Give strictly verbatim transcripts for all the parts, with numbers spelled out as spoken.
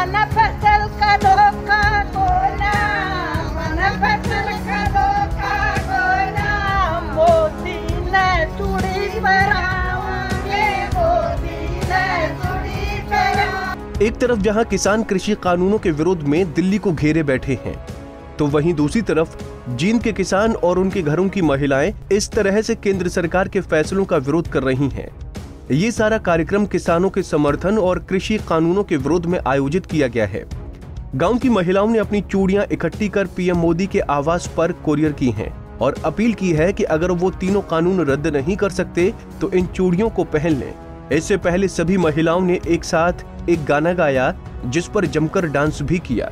मन फसल का धोखा कोना, मन फसल का धोखा कोना, मोदी ने चूड़ी पहराऊंगे, मोदी ने चूड़ी पहराऊंगे। एक तरफ जहां किसान कृषि कानूनों के विरोध में दिल्ली को घेरे बैठे हैं, तो वहीं दूसरी तरफ जींद के किसान और उनके घरों की महिलाएं इस तरह से केंद्र सरकार के फैसलों का विरोध कर रही हैं। ये सारा कार्यक्रम किसानों के समर्थन और कृषि कानूनों के विरोध में आयोजित किया गया है। गांव की महिलाओं ने अपनी चूड़ियां इकट्ठी कर पीएम मोदी के आवास पर कोरियर की हैं और अपील की है कि अगर वो तीनों कानून रद्द नहीं कर सकते तो इन चूड़ियों को पहन लें। इससे पहले सभी महिलाओं ने एक साथ एक गाना गाया जिस पर जमकर डांस भी किया।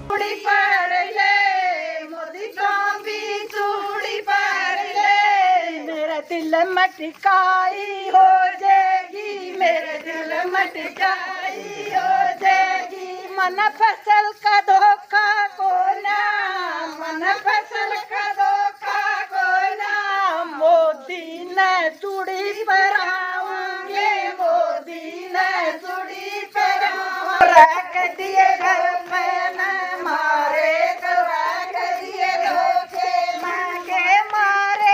दिल मटकाई हो जाएगी, मेरे दिल मटकाई हो जाएगी। मन फसल का धोखा कोना, मन फसल का धोखा कोना, मोदी ने चूड़ी पहराऊंगे, मोदी ने चूड़ी पहराऊंगे। रख दिए घर में न मारे, रख दिए धोखे मांगे मारे,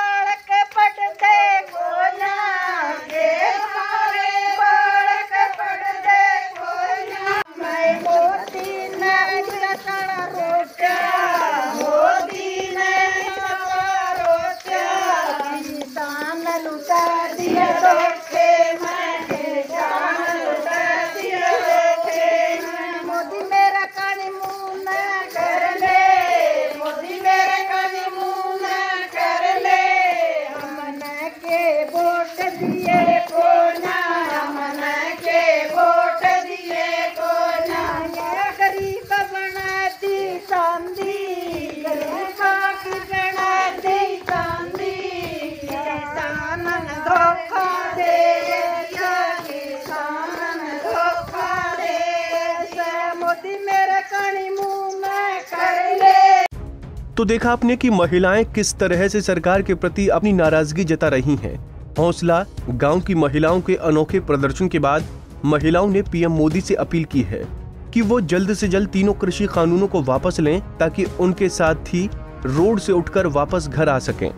तो देखा आपने कि महिलाएं किस तरह से सरकार के प्रति अपनी नाराजगी जता रही हैं। हौसला गांव की महिलाओं के अनोखे प्रदर्शन के बाद महिलाओं ने पीएम मोदी से अपील की है कि वो जल्द से जल्द तीनों कृषि कानूनों को वापस लें ताकि उनके साथ ही रोड से उठकर वापस घर आ सकें।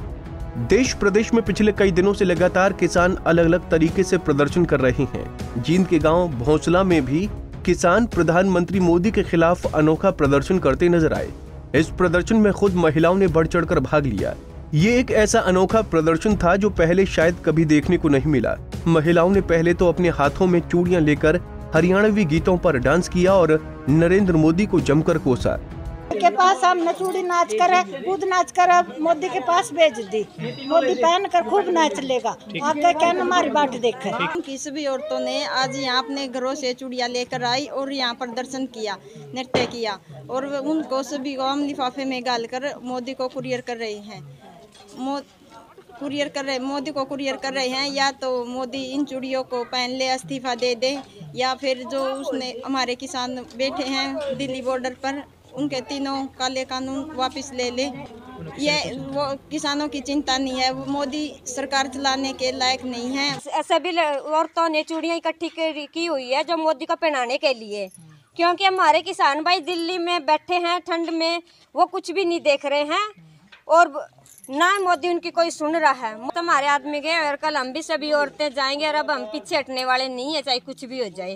देश प्रदेश में पिछले कई दिनों से लगातार किसान अलग अलग तरीके से प्रदर्शन कर रहे हैं। जींद के गांव भौंसला में भी किसान प्रधानमंत्री मोदी के खिलाफ अनोखा प्रदर्शन करते नजर आए। इस प्रदर्शन में खुद महिलाओं ने बढ़ चढ़कर भाग लिया। ये एक ऐसा अनोखा प्रदर्शन था जो पहले शायद कभी देखने को नहीं मिला। महिलाओं ने पहले तो अपने हाथों में चूड़ियां लेकर हरियाणवी गीतों पर डांस किया और नरेंद्र मोदी को जमकर कोसा। के पास हम नचूड़ी नाच कर खुद नाच कर मोदी के पास भेज दी, मोदी पहन कर खूब नाच लेगा। आगे क्या हमारी बात देखे। किसी भी औरतों ने आज यहाँ अपने घरों से चूड़ियाँ लेकर आई और यहाँ प्रदर्शन किया, नृत्य किया और उनको सभी को हम लिफाफे में डालकर मोदी को कुरियर कर रहे हैं। मो कुरियर कर रहे मोदी को कुरियर कर रहे हैं। या तो मोदी इन चूड़ियों को पहन ले, इस्तीफा दे दे, या फिर जो उसने हमारे किसान बैठे हैं दिल्ली बॉर्डर पर उनके तीनों काले कानून वापस ले ले। ये वो किसानों की चिंता नहीं है, वो मोदी सरकार चलाने के लायक नहीं है। सभी औरतों ने चूड़ियाँ इकट्ठी की हुई है जो मोदी को पहनाने के लिए, क्योंकि हमारे किसान भाई दिल्ली में बैठे हैं ठंड में, वो कुछ भी नहीं देख रहे हैं और ना मोदी उनकी कोई सुन रहा है। तो हमारे आदमी गए और कल हम भी सभी औरतें जाएंगे और अब हम पीछे हटने वाले नहीं है, चाहे कुछ भी हो जाए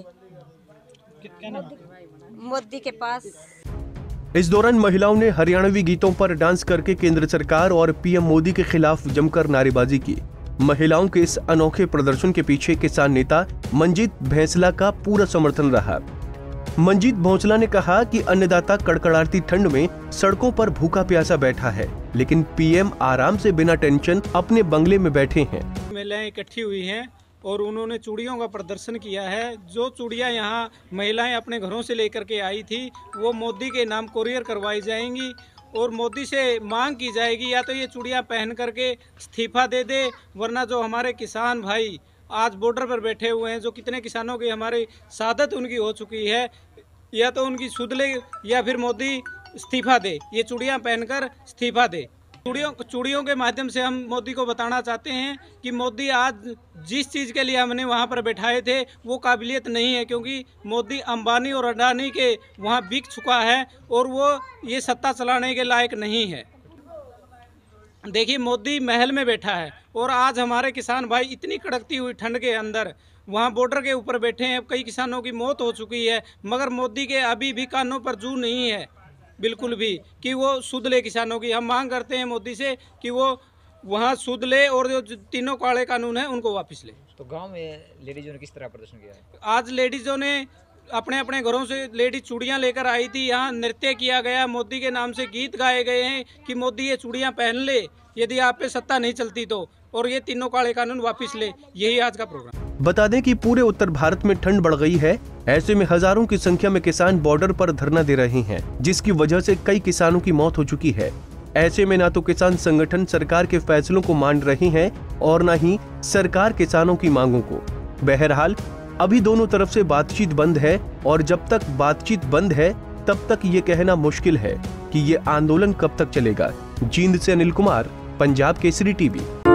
मोदी के पास। इस दौरान महिलाओं ने हरियाणवी गीतों पर डांस करके केंद्र सरकार और पीएम मोदी के खिलाफ जमकर नारेबाजी की। महिलाओं के इस अनोखे प्रदर्शन के पीछे किसान नेता मंजीत भैंसला का पूरा समर्थन रहा। मंजीत भौंसला ने कहा कि अन्नदाता कड़कड़ाती ठंड में सड़कों पर भूखा प्यासा बैठा है, लेकिन पीएम आराम से बिना टेंशन अपने बंगले में बैठे हैं। महिलाएं इकट्ठी हुई हैं और उन्होंने चूड़ियों का प्रदर्शन किया है। जो चूड़ियां यहाँ महिलाएं अपने घरों से लेकर के आई थी वो मोदी के नाम कोरियर करवाई जाएंगी और मोदी से मांग की जाएगी या तो ये चूड़ियां पहन करके इस्तीफा दे दे, वरना जो हमारे किसान भाई आज बॉर्डर पर बैठे हुए हैं, जो कितने किसानों की हमारी शहादत उनकी हो चुकी है, या तो उनकी सुध ले या फिर मोदी इस्तीफा दे, ये चूड़ियां पहनकर इस्तीफा दे। चूड़ियों चूड़ियों के माध्यम से हम मोदी को बताना चाहते हैं कि मोदी आज जिस चीज़ के लिए हमने वहाँ पर बैठाए थे वो काबिलियत नहीं है, क्योंकि मोदी अंबानी और अडानी के वहाँ बिक चुका है और वो ये सत्ता चलाने के लायक नहीं है। देखिए, मोदी महल में बैठा है और आज हमारे किसान भाई इतनी कड़कती हुई ठंड के अंदर वहाँ बॉर्डर के ऊपर बैठे हैं। कई किसानों की मौत हो चुकी है, मगर मोदी के अभी भी कानों पर जू नहीं है बिल्कुल भी कि वो सुध ले किसानों की। हम मांग करते हैं मोदी से कि वो वहाँ सुध ले और जो तीनों काले कानून हैं उनको वापस ले। तो गांव में लेडीजों ने किस तरह प्रदर्शन किया है? आज लेडीजों ने अपने अपने घरों से लेडीज चूड़ियाँ लेकर आई थी, यहाँ नृत्य किया गया, मोदी के नाम से गीत गाए गए हैं कि मोदी ये चूड़ियाँ पहन ले यदि आप पे सत्ता नहीं चलती तो, और ये तीनों काले कानून वापस ले। यही आज का प्रोग्राम। बता दें कि पूरे उत्तर भारत में ठंड बढ़ गई है। ऐसे में हजारों की संख्या में किसान बॉर्डर पर धरना दे रहे हैं, जिसकी वजह से कई किसानों की मौत हो चुकी है। ऐसे में ना तो किसान संगठन सरकार के फैसलों को मान रहे हैं और न ही सरकार किसानों की मांगों को। बहरहाल अभी दोनों तरफ से बातचीत बंद है और जब तक बातचीत बंद है तब तक ये कहना मुश्किल है कि ये आंदोलन कब तक चलेगा। जींद से अनिल कुमार, पंजाब केसरी टीवी।